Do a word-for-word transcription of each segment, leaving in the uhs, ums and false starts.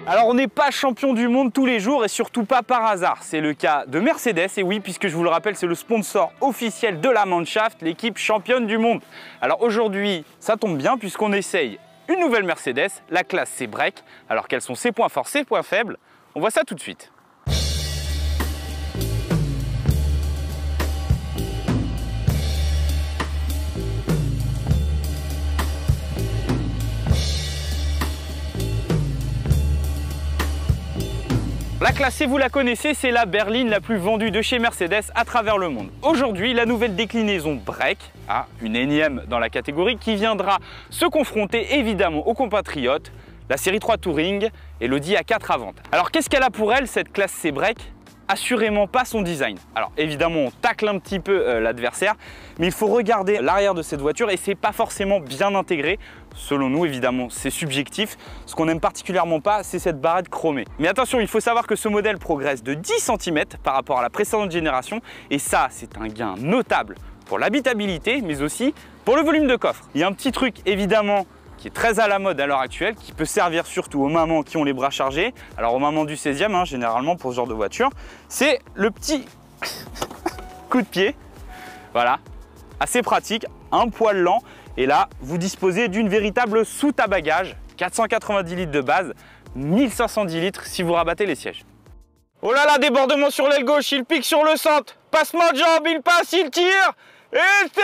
Alors on n'est pas champion du monde tous les jours et surtout pas par hasard. C'est le cas de Mercedes et oui, puisque je vous le rappelle, c'est le sponsor officiel de la Mannschaft, l'équipe championne du monde. Alors aujourd'hui, ça tombe bien puisqu'on essaye une nouvelle Mercedes, la classe C-Break. Alors quels sont ses points forts, ses points faibles? On voit ça tout de suite. La classe C, vous la connaissez, c'est la berline la plus vendue de chez Mercedes à travers le monde. Aujourd'hui, la nouvelle déclinaison Break, ah, une énième dans la catégorie, qui viendra se confronter évidemment aux compatriotes, la série trois Touring et l'Audi A quatre Avant. Alors qu'est-ce qu'elle a pour elle, cette classe C Break? Assurément pas son design. Alors évidemment, on tacle un petit peu euh, l'adversaire, mais il faut regarder l'arrière de cette voiture et c'est pas forcément bien intégré. Selon nous, évidemment, c'est subjectif. Ce qu'on n'aime particulièrement pas, c'est cette barrette chromée. Mais attention, il faut savoir que ce modèle progresse de dix centimètres par rapport à la précédente génération. Et ça, c'est un gain notable pour l'habitabilité, mais aussi pour le volume de coffre. Il y a un petit truc, évidemment, qui est très à la mode à l'heure actuelle, qui peut servir surtout aux mamans qui ont les bras chargés. Alors aux mamans du seizième, hein, généralement pour ce genre de voiture, c'est le petit coup de pied. Voilà, assez pratique, un poil lent. Et là, vous disposez d'une véritable soute à bagages, quatre cent quatre-vingt-dix litres de base, mille cinq cent dix litres si vous rabattez les sièges. Oh là là, débordement sur l'aile gauche, il pique sur le centre, passement de jambe, il passe, il tire, et c'est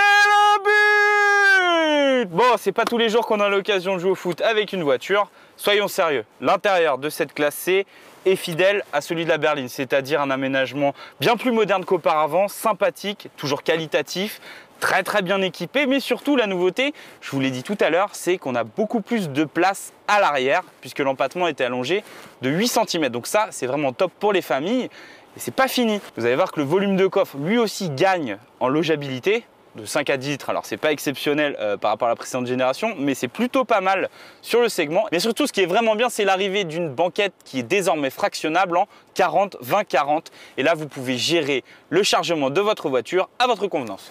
le but! Bon, c'est pas tous les jours qu'on a l'occasion de jouer au foot avec une voiture, soyons sérieux. L'intérieur de cette classe C est fidèle à celui de la berline, c'est-à-dire un aménagement bien plus moderne qu'auparavant, sympathique, toujours qualitatif, très très bien équipé, mais surtout la nouveauté, je vous l'ai dit tout à l'heure, c'est qu'on a beaucoup plus de place à l'arrière, puisque l'empattement était allongé de huit centimètres. Donc ça, c'est vraiment top pour les familles. Et c'est pas fini. Vous allez voir que le volume de coffre, lui aussi, gagne en logeabilité, de cinq à dix litres. Alors c'est pas exceptionnel euh, par rapport à la précédente génération, mais c'est plutôt pas mal sur le segment. Mais surtout, ce qui est vraiment bien, c'est l'arrivée d'une banquette qui est désormais fractionnable en quarante vingt quarante. Et là, vous pouvez gérer le chargement de votre voiture à votre convenance.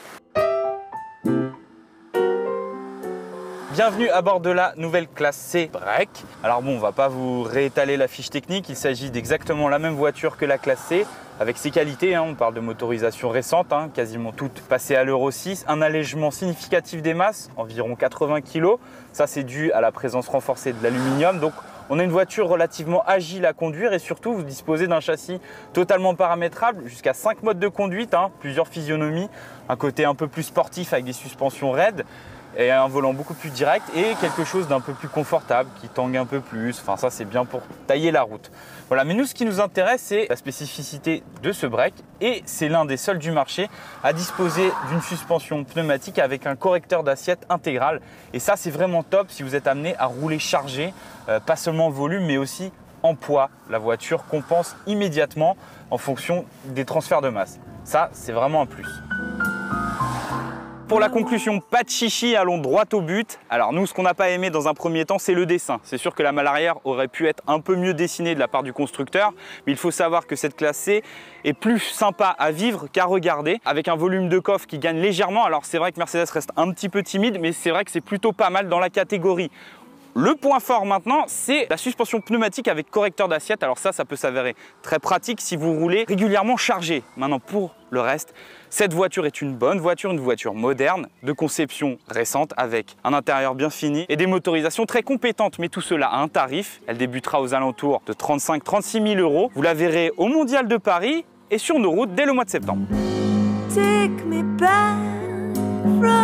Bienvenue à bord de la nouvelle classe C Break. Alors bon, on va pas vous réétaler la fiche technique, il s'agit d'exactement la même voiture que la classe C, avec ses qualités, hein. On parle de motorisation récente, hein, quasiment toutes passées à l'Euro six, un allègement significatif des masses, environ quatre-vingts kilos, ça c'est dû à la présence renforcée de l'aluminium, donc on a une voiture relativement agile à conduire et surtout vous disposez d'un châssis totalement paramétrable, jusqu'à cinq modes de conduite, hein, plusieurs physionomies, un côté un peu plus sportif avec des suspensions raides, et un volant beaucoup plus direct et quelque chose d'un peu plus confortable qui tangue un peu plus. Enfin ça c'est bien pour tailler la route. Voilà, mais nous ce qui nous intéresse c'est la spécificité de ce break et c'est l'un des seuls du marché à disposer d'une suspension pneumatique avec un correcteur d'assiette intégral. Et ça c'est vraiment top si vous êtes amené à rouler chargé, euh, pas seulement en volume mais aussi en poids. La voiture compense immédiatement en fonction des transferts de masse. Ça c'est vraiment un plus. Pour la conclusion, pas de chichi, allons droit au but. Alors nous, ce qu'on n'a pas aimé dans un premier temps, c'est le dessin. C'est sûr que la malle arrière aurait pu être un peu mieux dessinée de la part du constructeur, mais il faut savoir que cette classe C est plus sympa à vivre qu'à regarder, avec un volume de coffre qui gagne légèrement. Alors c'est vrai que Mercedes reste un petit peu timide, mais c'est vrai que c'est plutôt pas mal dans la catégorie. Le point fort maintenant, c'est la suspension pneumatique avec correcteur d'assiette. Alors ça, ça peut s'avérer très pratique si vous roulez régulièrement chargé. Maintenant, pour le reste, cette voiture est une bonne voiture, une voiture moderne, de conception récente, avec un intérieur bien fini et des motorisations très compétentes. Mais tout cela à un tarif. Elle débutera aux alentours de trente-cinq à trente-six mille euros. Vous la verrez au Mondial de Paris et sur nos routes dès le mois de septembre. Take me back from